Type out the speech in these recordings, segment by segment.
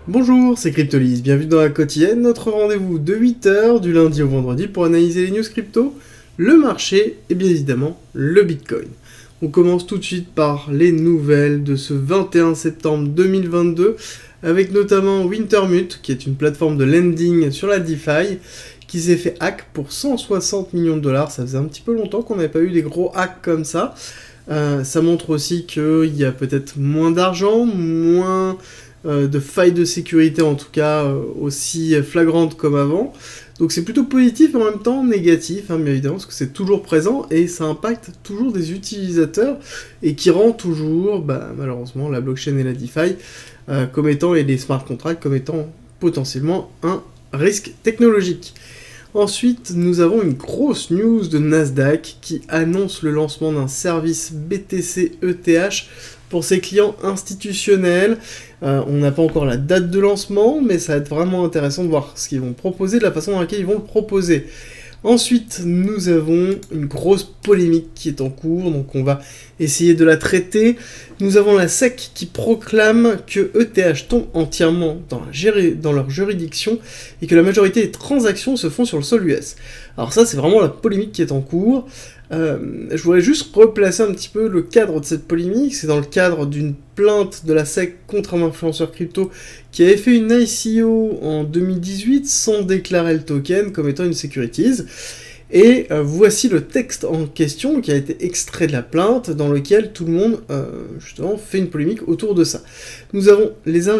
Bonjour, c'est Cryptolis, bienvenue dans la quotidienne, notre rendez-vous de 8 h du lundi au vendredi pour analyser les news crypto, le marché et bien évidemment le Bitcoin. On commence tout de suite par les nouvelles de ce 21 septembre 2022 avec notamment Wintermute qui est une plateforme de lending sur la DeFi qui s'est fait hack pour 160 millions de dollars. Ça faisait un petit peu longtemps qu'on n'avait pas eu des gros hacks comme ça. Ça montre aussi qu'il y a peut-être moins d'argent, moins de failles de sécurité en tout cas aussi flagrantes comme avant. Donc c'est plutôt positif et en même temps négatif, bien évidemment, parce que c'est toujours présent et ça impacte toujours des utilisateurs et qui rend toujours, malheureusement, la blockchain et la DeFi comme étant, et les smart contracts comme étant potentiellement un risque technologique. Ensuite, nous avons une grosse news de Nasdaq qui annonce le lancement d'un service BTC ETH pour ses clients institutionnels. On n'a pas encore la date de lancement, mais ça va être vraiment intéressant de voir ce qu'ils vont proposer, de la façon dans laquelle ils vont le proposer. Ensuite, nous avons une grosse polémique qui est en cours, donc on va essayer de la traiter. Nous avons la SEC qui proclame que ETH tombe entièrement dans leur juridiction et que la majorité des transactions se font sur le sol US. Alors ça, c'est vraiment la polémique qui est en cours. Je voudrais juste replacer un petit peu le cadre de cette polémique. C'est dans le cadre d'une plainte de la SEC contre un influenceur crypto qui avait fait une ICO en 2018 sans déclarer le token comme étant une securities. Et voici le texte en question qui a été extrait de la plainte dans lequel tout le monde justement fait une polémique autour de ça. Nous avons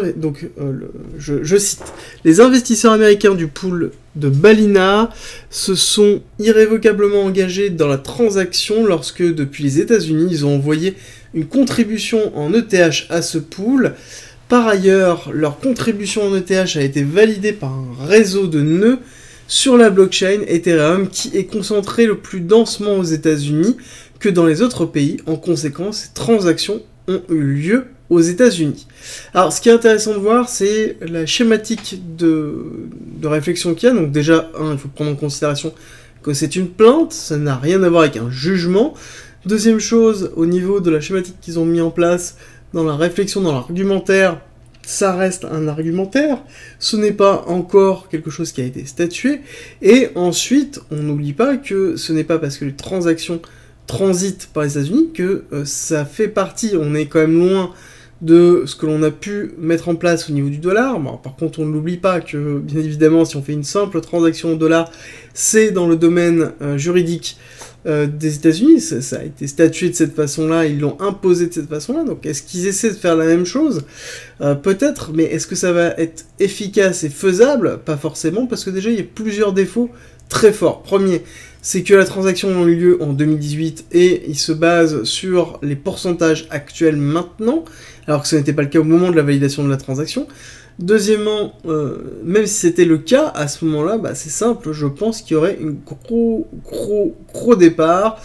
je cite, les investisseurs américains du pool de Balina se sont irrévocablement engagés dans la transaction lorsque depuis les États-Unis ils ont envoyé une contribution en ETH à ce pool. Par ailleurs, leur contribution en ETH a été validée par un réseau de nœuds sur la blockchain Ethereum qui est concentré le plus densément aux États-Unis que dans les autres pays. En conséquence, ces transactions ont eu lieu aux États-Unis. Alors, ce qui est intéressant de voir, c'est la schématique de réflexion qu'il y a. Donc déjà, il faut prendre en considération que c'est une plainte, ça n'a rien à voir avec un jugement. Deuxième chose, au niveau de la schématique qu'ils ont mis en place, dans la réflexion, dans l'argumentaire, ça reste un argumentaire, ce n'est pas encore quelque chose qui a été statué, et ensuite, on n'oublie pas que ce n'est pas parce que les transactions transitent par les États-Unis que ça fait partie, on est quand même loin de ce que l'on a pu mettre en place au niveau du dollar. Bon, par contre, on n'oublie pas que, bien évidemment, si on fait une simple transaction au dollar, c'est dans le domaine juridique des États-Unis, ça a été statué de cette façon-là, ils l'ont imposé de cette façon-là, donc est-ce qu'ils essaient de faire la même chose? Peut-être, mais est-ce que ça va être efficace et faisable? Pas forcément, parce que déjà, il y a plusieurs défauts très forts. Premier, c'est que la transaction a eu lieu en 2018 et il se base sur les pourcentages actuels maintenant, alors que ce n'était pas le cas au moment de la validation de la transaction. Deuxièmement, même si c'était le cas, à ce moment-là, c'est simple, je pense qu'il y aurait un gros départ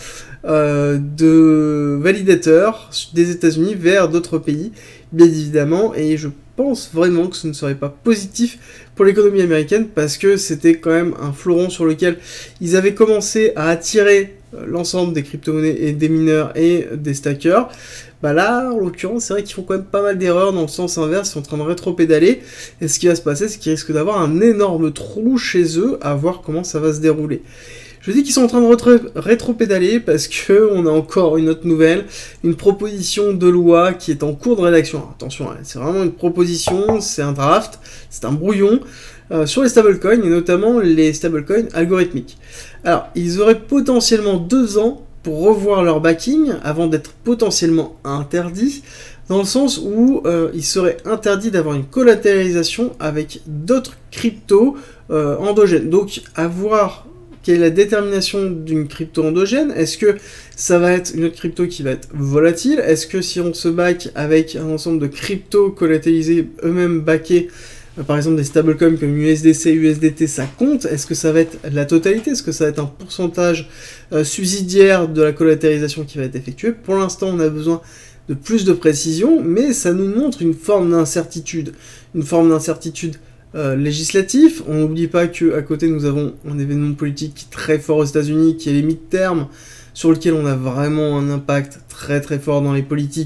de validateurs des États-Unis vers d'autres pays, bien évidemment, et je pense vraiment que ce ne serait pas positif pour l'économie américaine, parce que c'était quand même un fleuron sur lequel ils avaient commencé à attirer l'ensemble des crypto-monnaies et des mineurs et des stackers. Là, en l'occurrence, c'est vrai qu'ils font quand même pas mal d'erreurs dans le sens inverse, ils sont en train de rétro-pédaler, et ce qui va se passer, c'est qu'ils risquent d'avoir un énorme trou chez eux, à voir comment ça va se dérouler. Je dis qu'ils sont en train de rétro-pédaler parce qu'on a encore une autre nouvelle, une proposition de loi qui est en cours de rédaction. Alors, attention, c'est vraiment une proposition, c'est un draft, c'est un brouillon, sur les stablecoins, et notamment les stablecoins algorithmiques. Alors, ils auraient potentiellement 2 ans pour revoir leur backing avant d'être potentiellement interdits, dans le sens où il serait interdit d'avoir une collatéralisation avec d'autres cryptos endogènes. Donc, à voir quelle est la détermination d'une crypto endogène. Est-ce que ça va être une autre crypto qui va être volatile? Est-ce que si on se back avec un ensemble de cryptos collatéralisés, eux-mêmes backés, par exemple des stablecoins comme USDC, USDT, ça compte? Est-ce que ça va être la totalité? Est-ce que ça va être un pourcentage subsidiaire de la collatérisation qui va être effectuée? Pour l'instant, on a besoin de plus de précision, mais ça nous montre une forme d'incertitude. Une forme d'incertitude législatif. On n'oublie pas qu'à côté, nous avons un événement politique qui est très fort aux États-Unis, qui est les midterms, sur lequel on a vraiment un impact très très fort dans les politiques,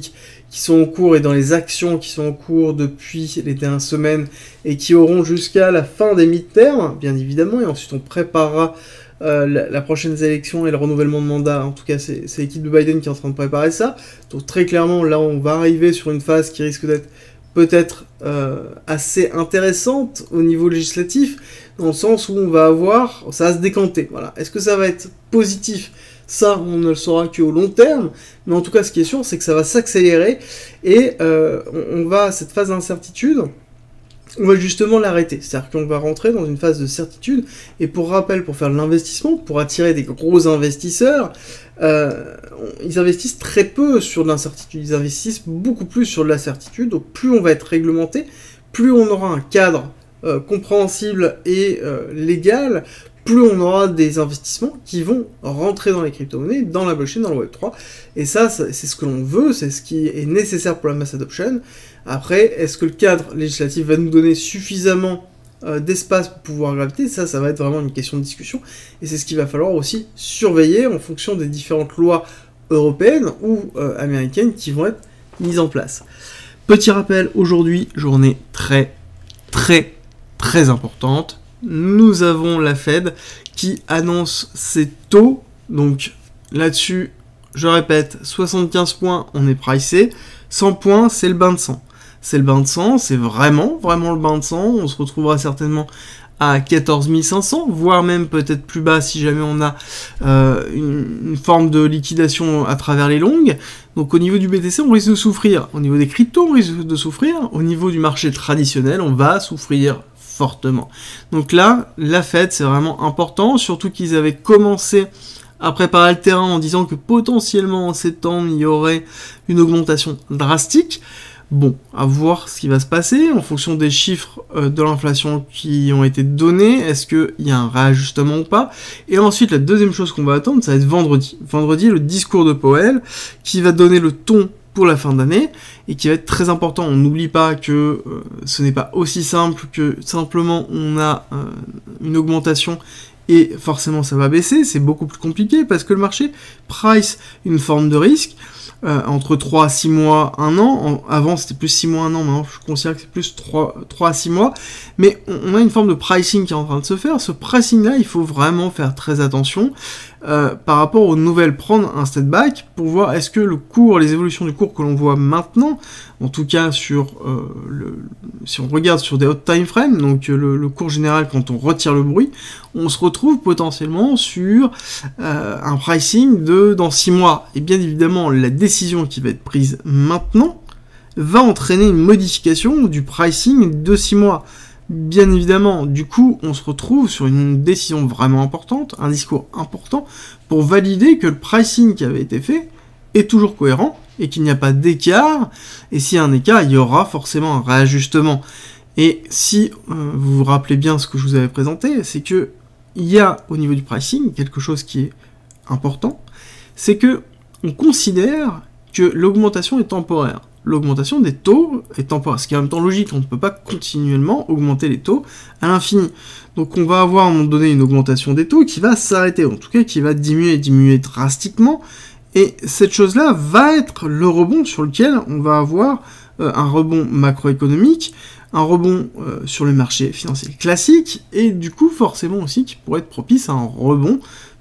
qui sont en cours et dans les actions qui sont en cours depuis les dernières semaines et qui auront jusqu'à la fin des midterms, bien évidemment, et ensuite on préparera la prochaine élection et le renouvellement de mandat. En tout cas, c'est l'équipe de Biden qui est en train de préparer ça. Donc très clairement, là, on va arriver sur une phase qui risque d'être peut-être assez intéressante au niveau législatif, dans le sens où on va avoir, ça va se décanter. Voilà. Est-ce que ça va être positif ? Ça, on ne le saura qu'au long terme, mais en tout cas, ce qui est sûr, c'est que ça va s'accélérer, et on va, cette phase d'incertitude, on va justement l'arrêter. C'est-à-dire qu'on va rentrer dans une phase de certitude, et pour rappel, pour faire de l'investissement, pour attirer des gros investisseurs, ils investissent très peu sur de l'incertitude, ils investissent beaucoup plus sur de la certitude. Donc plus on va être réglementé, plus on aura un cadre compréhensible et légal, plus on aura des investissements qui vont rentrer dans les crypto-monnaies, dans la blockchain, dans le Web3. Et ça, c'est ce que l'on veut, c'est ce qui est nécessaire pour la mass adoption. Après, est-ce que le cadre législatif va nous donner suffisamment d'espace pour pouvoir graviter ? Ça va être vraiment une question de discussion. Et c'est ce qu'il va falloir aussi surveiller en fonction des différentes lois européennes ou américaines qui vont être mises en place. Petit rappel, aujourd'hui, journée très importante. Nous avons la Fed qui annonce ses taux. Donc là-dessus, je répète, 75 points, on est pricé. 100 points, c'est le bain de sang. C'est le bain de sang, c'est vraiment le bain de sang. On se retrouvera certainement à 14 500, voire même peut-être plus bas si jamais on a une forme de liquidation à travers les longues. Donc au niveau du BTC, on risque de souffrir. Au niveau des cryptos, on risque de souffrir. Au niveau du marché traditionnel, on va souffrir fortement. Donc là, la Fed, c'est vraiment important, surtout qu'ils avaient commencé à préparer le terrain en disant que potentiellement en septembre, il y aurait une augmentation drastique. Bon, à voir ce qui va se passer en fonction des chiffres de l'inflation qui ont été donnés. Est-ce qu'il y a un réajustement ou pas ? Et ensuite, la deuxième chose qu'on va attendre, ça va être vendredi. Vendredi, le discours de Powell qui va donner le ton pour la fin d'année et qui va être très important. On n'oublie pas que ce n'est pas aussi simple que simplement on a une augmentation et forcément ça va baisser. C'est beaucoup plus compliqué parce que le marché price une forme de risque entre 3 à 6 mois, 1 an. Avant c'était plus 6 mois, 1 an, maintenant je considère que c'est plus 3 à 6 mois. Mais on a une forme de pricing qui est en train de se faire. Ce pricing là, il faut vraiment faire très attention par rapport aux nouvelles, prendre un step back pour voir est-ce que le cours, les évolutions du cours que l'on voit maintenant, en tout cas sur si on regarde sur des hot time frames, donc le cours général quand on retire le bruit, on se retrouve potentiellement sur un pricing de dans 6 mois. Et bien évidemment, la décision qui va être prise maintenant va entraîner une modification du pricing de 6 mois. Bien évidemment, du coup, on se retrouve sur une décision vraiment importante, un discours important, pour valider que le pricing qui avait été fait est toujours cohérent, et qu'il n'y a pas d'écart, et s'il y a un écart, il y aura forcément un réajustement. Et si vous vous rappelez bien ce que je vous avais présenté, c'est que il y a au niveau du pricing quelque chose qui est important, c'est que on considère que l'augmentation est temporaire. L'augmentation des taux est temporaire, ce qui est en même temps logique, on ne peut pas continuellement augmenter les taux à l'infini. Donc on va avoir à un moment donné une augmentation des taux qui va s'arrêter, en tout cas qui va diminuer drastiquement, et cette chose-là va être le rebond sur lequel on va avoir un rebond macroéconomique, un rebond sur le marché financier classique, et du coup forcément aussi qui pourrait être propice à un rebond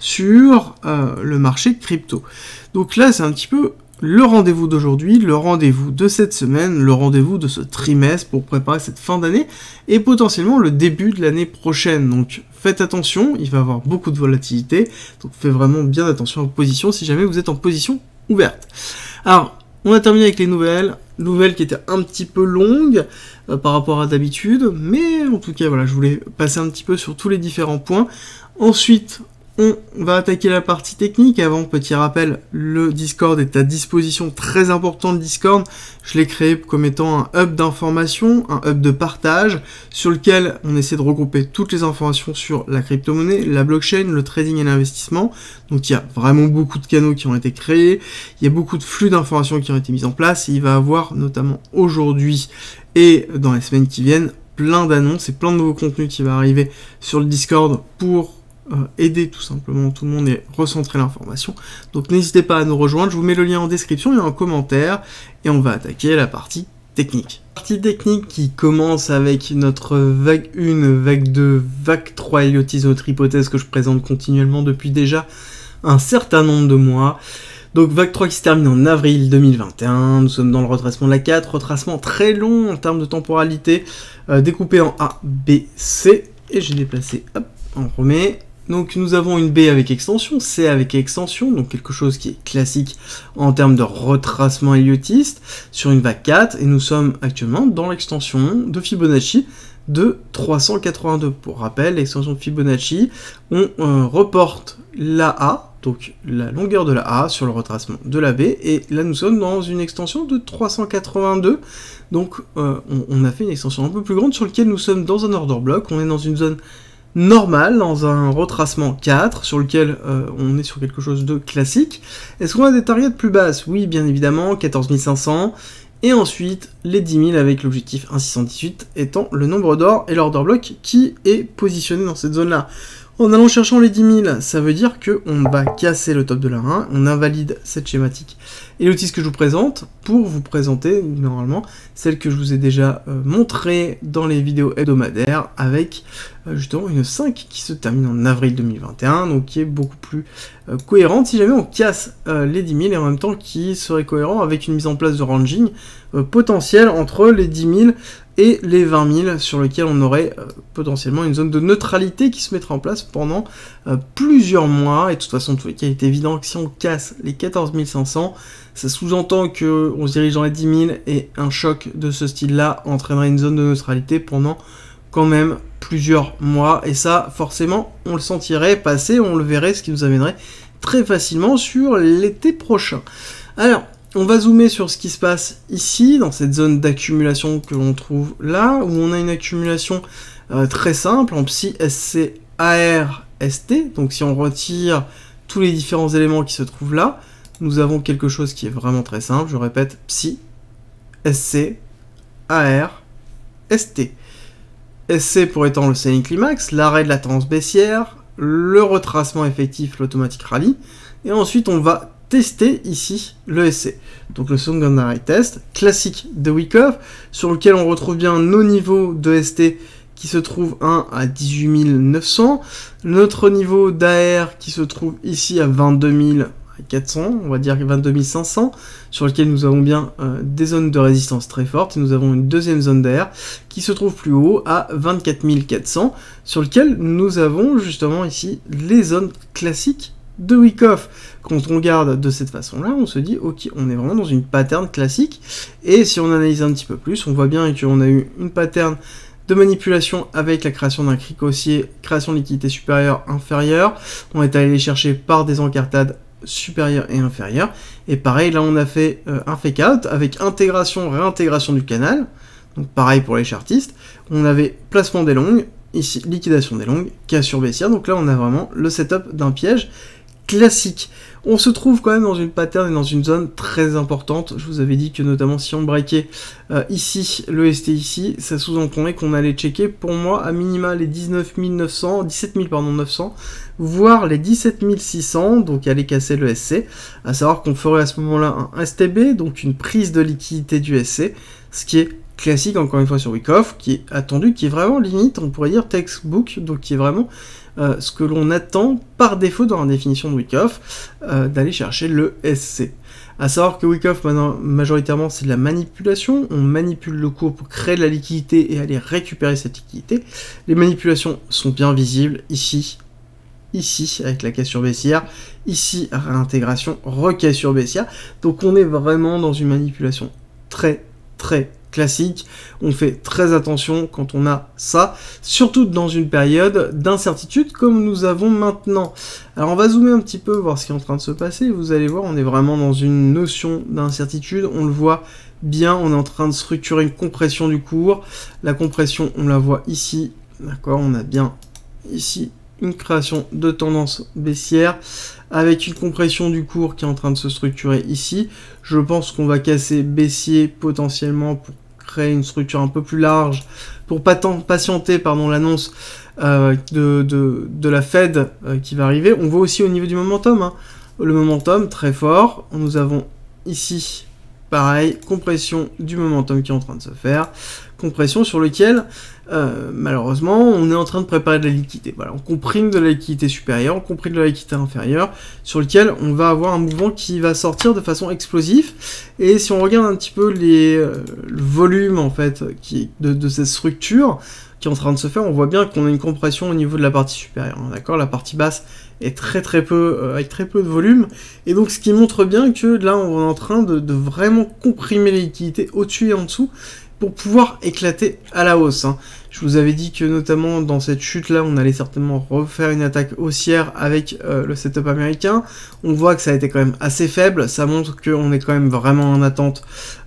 sur le marché crypto. Donc là c'est un petit peu le rendez-vous d'aujourd'hui, le rendez-vous de cette semaine, le rendez-vous de ce trimestre pour préparer cette fin d'année et potentiellement le début de l'année prochaine. Donc faites attention, il va y avoir beaucoup de volatilité, donc faites vraiment bien attention à vos positions si jamais vous êtes en position ouverte. Alors, on a terminé avec les nouvelles qui étaient un petit peu longues par rapport à d'habitude, mais en tout cas voilà, je voulais passer un petit peu sur tous les différents points. Ensuite, on va attaquer la partie technique. Avant, petit rappel, le Discord est à disposition, très important le Discord. Je l'ai créé comme étant un hub d'information, un hub de partage, sur lequel on essaie de regrouper toutes les informations sur la crypto-monnaie, la blockchain, le trading et l'investissement. Donc il y a vraiment beaucoup de canaux qui ont été créés, il y a beaucoup de flux d'informations qui ont été mis en place, et il va y avoir notamment aujourd'hui et dans les semaines qui viennent plein d'annonces et plein de nouveaux contenus qui vont arriver sur le Discord pour aider tout simplement tout le monde et recentrer l'information. Donc n'hésitez pas à nous rejoindre, je vous mets le lien en description et en commentaire, et on va attaquer la partie technique. Partie technique qui commence avec notre vague 1, vague 2, vague 3 héliotisme, notre hypothèse que je présente continuellement depuis déjà un certain nombre de mois. Donc vague 3 qui se termine en avril 2021, nous sommes dans le retracement de la 4, retracement très long en termes de temporalité, découpé en A, B, C, et j'ai déplacé, hop, on remet. Donc nous avons une B avec extension, C avec extension, donc quelque chose qui est classique en termes de retracement héliotiste, sur une vague 4, et nous sommes actuellement dans l'extension de Fibonacci de 382. Pour rappel, l'extension de Fibonacci, on reporte la A, donc la longueur de la A sur le retracement de la B, et là nous sommes dans une extension de 382, donc on a fait une extension un peu plus grande sur laquelle nous sommes dans un order block, on est dans une zone normale, dans un retracement 4, sur lequel on est sur quelque chose de classique. Est-ce qu'on a des targets plus basses? Oui, bien évidemment, 14 500, et ensuite les 10 000 avec l'objectif 1,618 étant le nombre d'or et l'order block qui est positionné dans cette zone-là. En allant cherchant les 10 000, ça veut dire qu'on va casser le top de la 1, on invalide cette schématique héliotisme que je vous présente pour vous présenter normalement celle que je vous ai déjà montrée dans les vidéos hebdomadaires avec justement une 5 qui se termine en avril 2021, donc qui est beaucoup plus cohérente si jamais on casse les 10 000 et en même temps qui serait cohérent avec une mise en place de ranging potentiel entre les 10 000 et les 20 000 sur lequel on aurait potentiellement une zone de neutralité qui se mettra en place pendant plusieurs mois. Et de toute façon, de tous les cas, il est évident que si on casse les 14 500, ça sous-entend qu'on se dirige dans les 10 000 et un choc de ce style-là entraînerait une zone de neutralité pendant quand même plusieurs mois. Et ça, forcément, on le sentirait passer, on le verrait, ce qui nous amènerait très facilement sur l'été prochain. Alors, on va zoomer sur ce qui se passe ici, dans cette zone d'accumulation que l'on trouve là, où on a une accumulation très simple, en Psi, SC, AR, ST. Donc si on retire tous les différents éléments qui se trouvent là, nous avons quelque chose qui est vraiment très simple. Je répète, Psi, SC, AR, ST. SC pour étant le selling climax, l'arrêt de la tendance baissière, le retracement effectif, l'automatique rallye, et ensuite on va tester ici le SC. Donc le secondary test classique de Wyckoff, sur lequel on retrouve bien nos niveaux de ST qui se trouve un à 18 900, notre niveau d'AR qui se trouve ici à 22 400, on va dire 22 500, sur lequel nous avons bien des zones de résistance très fortes, et nous avons une deuxième zone d'AR qui se trouve plus haut à 24 400, sur lequel nous avons justement ici les zones classiques de Wyckoff. Quand on regarde de cette façon-là, on se dit, ok, on est vraiment dans une pattern classique, et si on analyse un petit peu plus, on voit bien qu'on a eu une pattern de manipulation avec la création d'un cric haussier, création de liquidité supérieure, inférieure, on est allé les chercher par des encartades supérieures et inférieures, et pareil, là on a fait un fake out, avec intégration, réintégration du canal, donc pareil pour les chartistes, on avait placement des longues, ici liquidation des longues, cassure baissière, donc là on a vraiment le setup d'un piège classique. On se trouve quand même dans une pattern et dans une zone très importante. Je vous avais dit que notamment si on breakait ici, le ST ici, ça sous-entendait qu'on allait checker pour moi à minima les 17 900, voire les 17 600, donc aller casser le SC, à savoir qu'on ferait à ce moment-là un STB, donc une prise de liquidité du SC, ce qui est classique encore une fois sur Wyckoff, qui est attendu, qui est vraiment limite, on pourrait dire textbook, donc qui est vraiment ce que l'on attend par défaut dans la définition de Wyckoff, d'aller chercher le SC. À savoir que Wyckoff, maintenant, majoritairement, c'est de la manipulation. On manipule le cours pour créer de la liquidité et aller récupérer cette liquidité. Les manipulations sont bien visibles ici, avec la cassure baissière, ici, réintégration, recassure baissière. Donc on est vraiment dans une manipulation très classique. On fait très attention quand on a ça, surtout dans une période d'incertitude comme nous avons maintenant. Alors on va zoomer un petit peu, voir ce qui est en train de se passer. Vous allez voir, on est vraiment dans une notion d'incertitude. On le voit bien, on est en train de structurer une compression du cours. La compression, on la voit ici, d'accord, on a bien ici une création de tendance baissière avec une compression du cours qui est en train de se structurer ici. Je pense qu'on va casser baissier potentiellement pour créer une structure un peu plus large, pour patienter l'annonce de la Fed qui va arriver. On voit aussi au niveau du momentum, hein, le momentum très fort. Nous avons ici, pareil, compression du momentum qui est en train de se faire, compression sur lequel, malheureusement, on est en train de préparer de la liquidité. Voilà, on comprime de la liquidité supérieure, on comprime de la liquidité inférieure, sur lequel on va avoir un mouvement qui va sortir de façon explosive. Et si on regarde un petit peu le volume, en fait, de cette structure qui est en train de se faire, on voit bien qu'on a une compression au niveau de la partie supérieure, hein, d'accord? La partie basse est très peu, avec très peu de volume, et donc ce qui montre bien que là on est en train de vraiment comprimer les liquidités au-dessus et en dessous pour pouvoir éclater à la hausse, hein. Je vous avais dit que notamment dans cette chute là on allait certainement refaire une attaque haussière avec le setup américain. On voit que ça a été quand même assez faible, ça montre qu'on est quand même vraiment en attente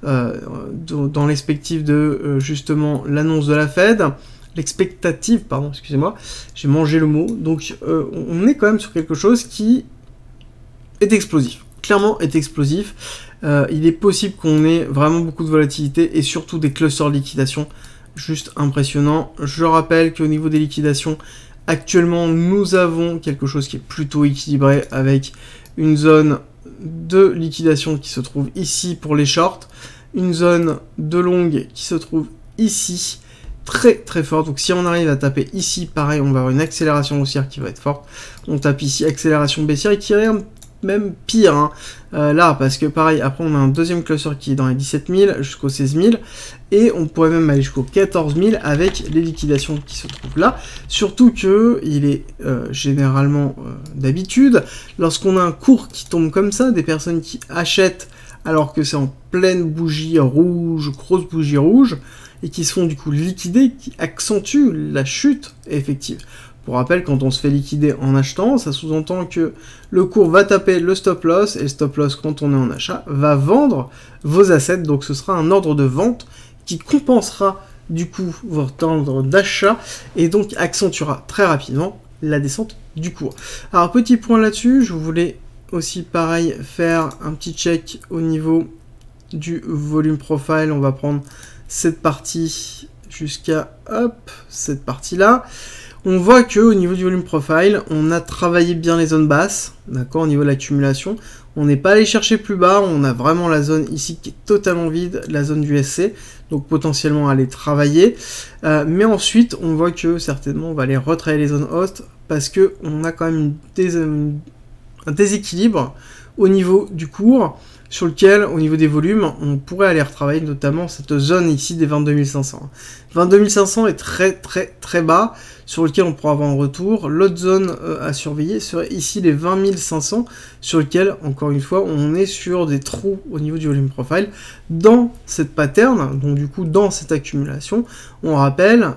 dans l'expectative de justement l'annonce de la Fed. L'expectative, pardon, excusez-moi, j'ai mangé le mot, donc on est quand même sur quelque chose qui est explosif, clairement est explosif. Il est possible qu'on ait vraiment beaucoup de volatilité et surtout des clusters de liquidation juste impressionnants. Je rappelle qu'au niveau des liquidations, actuellement nous avons quelque chose qui est plutôt équilibré avec une zone de liquidation qui se trouve ici pour les shorts, une zone de longue qui se trouve ici, très fort. Donc si on arrive à taper ici, pareil, on va avoir une accélération haussière qui va être forte. On tape ici, accélération baissière, et qui est même pire, hein. Là, parce que pareil, après on a un deuxième cluster qui est dans les 17 000 jusqu'aux 16 000, et on pourrait même aller jusqu'aux 14 000 avec les liquidations qui se trouvent là. Surtout que il est généralement d'habitude, lorsqu'on a un cours qui tombe comme ça, des personnes qui achètent alors que c'est en pleine bougie rouge, grosse bougie rouge, et qui se font du coup liquider, qui accentue la chute effective. Pour rappel, quand on se fait liquider en achetant, ça sous-entend que le cours va taper le stop loss, et le stop loss, quand on est en achat, va vendre vos assets, donc ce sera un ordre de vente qui compensera du coup votre ordre d'achat, et donc accentuera très rapidement la descente du cours. Alors petit point là-dessus, je voulais aussi pareil faire un petit check au niveau du volume profile. On va prendre cette partie jusqu'à cette partie là. On voit que au niveau du volume profile, on a travaillé bien les zones basses, d'accord, au niveau de l'accumulation. On n'est pas allé chercher plus bas, on a vraiment la zone ici qui est totalement vide, la zone du SC, donc potentiellement aller travailler. Mais ensuite, on voit que certainement on va aller retravailler les zones hautes parce que on a quand même un déséquilibre au niveau du cours, sur lequel, au niveau des volumes, on pourrait aller retravailler notamment cette zone ici des 22 500. 22 500 est très bas, sur lequel on pourra avoir un retour. L'autre zone à surveiller serait ici les 20 500, sur lequel, encore une fois, on est sur des trous au niveau du volume profile. Dans cette pattern, donc du coup dans cette accumulation, on rappelle,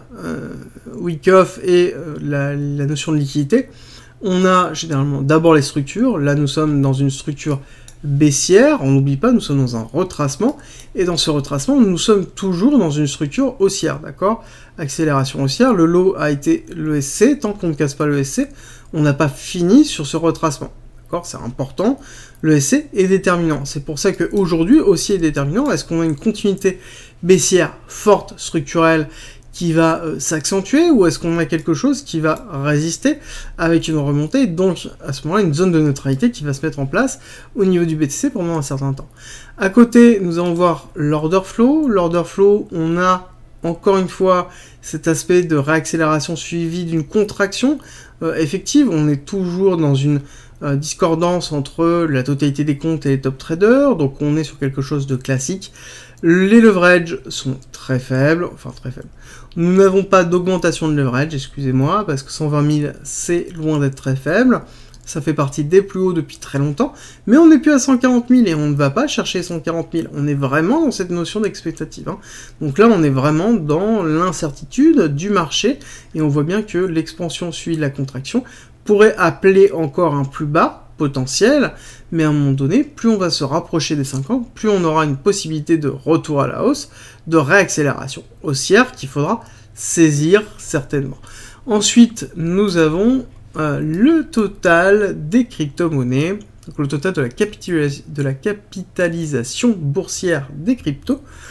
Wyckoff et la notion de liquidité, on a généralement d'abord les structures. Là, nous sommes dans une structure baissière, on n'oublie pas, nous sommes dans un retracement, et dans ce retracement, nous sommes toujours dans une structure haussière, d'accord? Accélération haussière, le low a été le SC, tant qu'on ne casse pas le SC, on n'a pas fini sur ce retracement, d'accord? C'est important, le SC est déterminant, c'est pour ça qu'aujourd'hui, haussier est déterminant. Est-ce qu'on a une continuité baissière forte, structurelle, qui va s'accentuer, ou est-ce qu'on a quelque chose qui va résister avec une remontée, donc à ce moment-là une zone de neutralité qui va se mettre en place au niveau du BTC pendant un certain temps. À côté, nous allons voir l'order flow. L'order flow, on a encore une fois cet aspect de réaccélération suivie d'une contraction effective. On est toujours dans une discordance entre la totalité des comptes et les top traders, donc on est sur quelque chose de classique. Les leverages sont très faibles, enfin très faibles. Nous n'avons pas d'augmentation de leverage, excusez-moi, parce que 120 000, c'est loin d'être très faible. Ça fait partie des plus hauts depuis très longtemps, mais on n'est plus à 140 000 et on ne va pas chercher 140 000. On est vraiment dans cette notion d'expectative, hein. Donc là, on est vraiment dans l'incertitude du marché, et on voit bien que l'expansion suit la contraction pourrait appeler encore un plus bas potentiel, mais à un moment donné, plus on va se rapprocher des 50, plus on aura une possibilité de retour à la hausse, de réaccélération haussière qu'il faudra saisir certainement. Ensuite, nous avons le total des crypto-monnaies, donc le total de la capitalisation boursière des cryptos.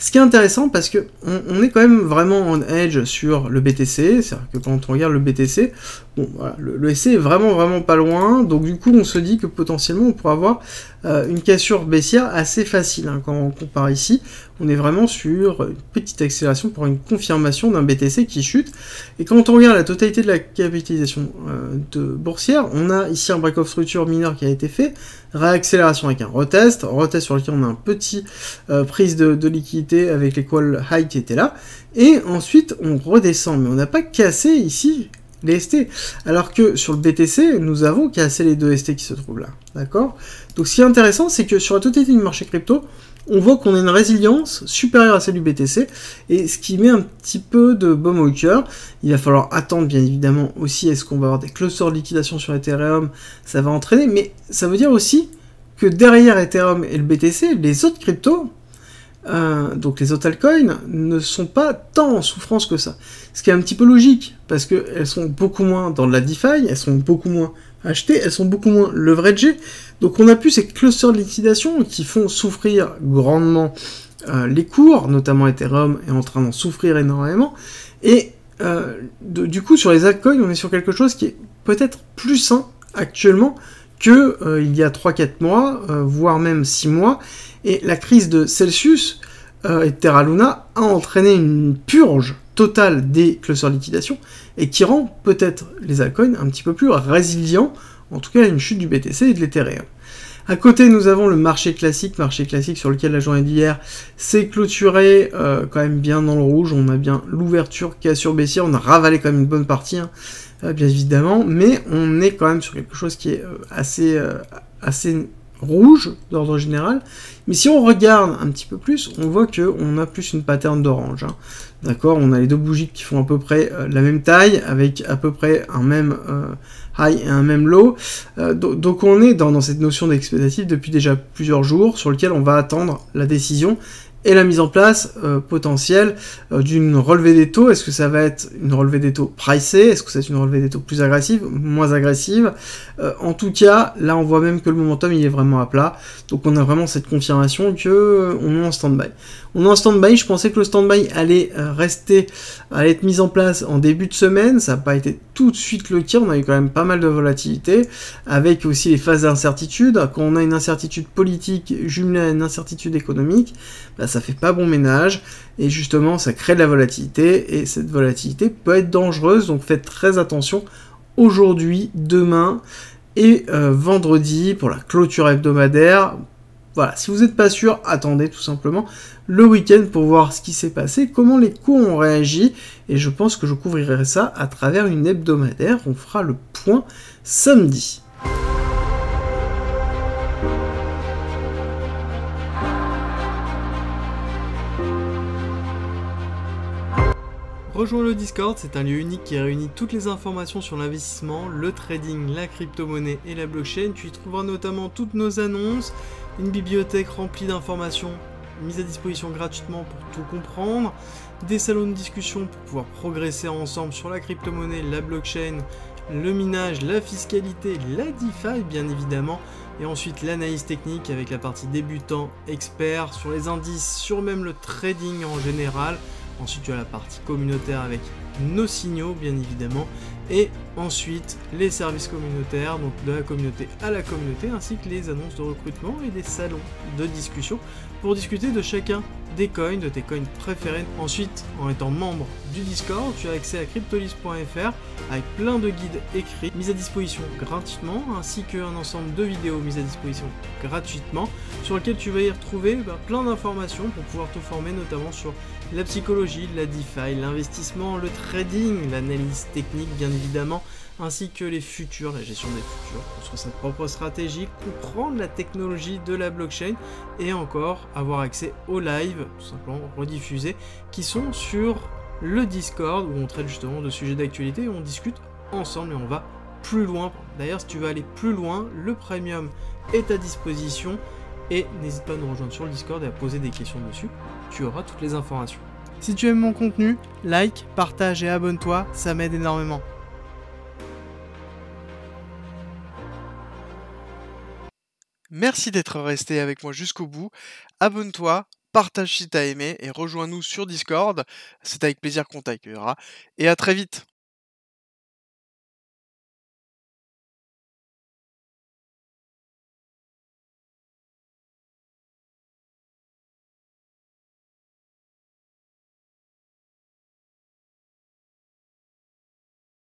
Ce qui est intéressant parce que on est quand même vraiment en edge sur le BTC, c'est-à-dire que quand on regarde le BTC, bon, voilà, le SC est vraiment pas loin, donc du coup on se dit que potentiellement on pourra avoir une cassure baissière assez facile, hein, quand on compare ici, on est vraiment sur une petite accélération pour une confirmation d'un BTC qui chute, et quand on regarde la totalité de la capitalisation de boursière, on a ici un break-off structure mineur qui a été fait, réaccélération avec un retest sur lequel on a un petit prise de liquidité avec les call high qui étaient là, et ensuite on redescend, mais on n'a pas cassé ici les ST, alors que sur le BTC, nous avons cassé les deux ST qui se trouvent là, d'accord? Donc ce qui est intéressant, c'est que sur la totalité du marché crypto, on voit qu'on a une résilience supérieure à celle du BTC, et ce qui met un petit peu de baume au cœur. Il va falloir attendre, bien évidemment, aussi, est-ce qu'on va avoir des clusters de liquidation sur Ethereum, ça va entraîner, mais ça veut dire aussi que derrière Ethereum et le BTC, les autres cryptos, donc les autres altcoins, ne sont pas tant en souffrance que ça. Ce qui est un petit peu logique, parce qu'elles sont beaucoup moins dans de la DeFi, elles sont beaucoup moins achetées, elles sont beaucoup moins leveragées, donc on a plus ces clusters de liquidation qui font souffrir grandement les cours, notamment Ethereum est en train d'en souffrir énormément, et du coup sur les altcoins, on est sur quelque chose qui est peut-être plus sain actuellement que il y a 3-4 mois, voire même 6 mois, et la crise de Celsius et Terra Luna a entraîné une purge totale des clusters de liquidation, et qui rend peut-être les altcoins un petit peu plus résilients, en tout cas à une chute du BTC et de l'Ethereum. À côté, nous avons le marché classique sur lequel la journée d'hier s'est clôturée quand même bien dans le rouge. On a bien l'ouverture cassure baissière, on a ravalé quand même une bonne partie, hein, bien évidemment, mais on est quand même sur quelque chose qui est assez rouge d'ordre général. Mais si on regarde un petit peu plus, on voit qu'on a plus une pattern d'orange, hein. D'accord, on a les deux bougies qui font à peu près la même taille, avec à peu près un même high et un même low. Donc on est dans cette notion d'expectative depuis déjà plusieurs jours, sur lequel on va attendre la décision et la mise en place potentielle d'une relevée des taux. Est-ce que ça va être une relevée des taux pricée? Est-ce que c'est une relevée des taux plus agressive, moins agressive? En tout cas, là on voit même que le momentum il est vraiment à plat, donc on a vraiment cette confirmation que on est en stand-by. On est en stand-by, je pensais que le stand-by allait allait être mis en place en début de semaine, ça n'a pas été tout de suite le cas, on a eu quand même pas mal de volatilité, avec aussi les phases d'incertitude. Quand on a une incertitude politique jumelée à une incertitude économique, bah, ça fait pas bon ménage, et justement ça crée de la volatilité, et cette volatilité peut être dangereuse, donc faites très attention aujourd'hui, demain et vendredi pour la clôture hebdomadaire. Voilà, si vous n'êtes pas sûr, attendez tout simplement le week-end pour voir ce qui s'est passé, comment les cours ont réagi, et je pense que je couvrirai ça à travers une hebdomadaire. On fera le point samedi. Rejoins le Discord, c'est un lieu unique qui réunit toutes les informations sur l'investissement, le trading, la crypto-monnaie et la blockchain. Tu y trouveras notamment toutes nos annonces, une bibliothèque remplie d'informations mises à disposition gratuitement pour tout comprendre, des salons de discussion pour pouvoir progresser ensemble sur la crypto-monnaie, la blockchain, le minage, la fiscalité, la DeFi bien évidemment, et ensuite l'analyse technique avec la partie débutant, expert, sur les indices, sur même le trading en général. Ensuite, tu as la partie communautaire avec nos signaux, bien évidemment. Et ensuite, les services communautaires, donc de la communauté à la communauté, ainsi que les annonces de recrutement et des salons de discussion pour discuter de chacun des coins, de tes coins préférés. Ensuite, en étant membre du Discord, tu as accès à cryptolist.fr avec plein de guides écrits mis à disposition gratuitement, ainsi qu'un ensemble de vidéos mises à disposition gratuitement, sur lesquelles tu vas y retrouver plein d'informations pour pouvoir te former notamment sur la psychologie, la DeFi, l'investissement, le trading, l'analyse technique bien évidemment, ainsi que les futurs, la gestion des futurs, construire sa propre stratégie, comprendre la technologie de la blockchain et encore avoir accès aux lives, tout simplement rediffusés, qui sont sur le Discord où on traite justement de sujets d'actualité et on discute ensemble et on va plus loin. D'ailleurs, si tu veux aller plus loin, le premium est à disposition et n'hésite pas à nous rejoindre sur le Discord et à poser des questions dessus, tu auras toutes les informations. Si tu aimes mon contenu, like, partage et abonne-toi, ça m'aide énormément. Merci d'être resté avec moi jusqu'au bout. Abonne-toi, partage si t'as aimé et rejoins-nous sur Discord. C'est avec plaisir qu'on t'accueillera. Et à très vite.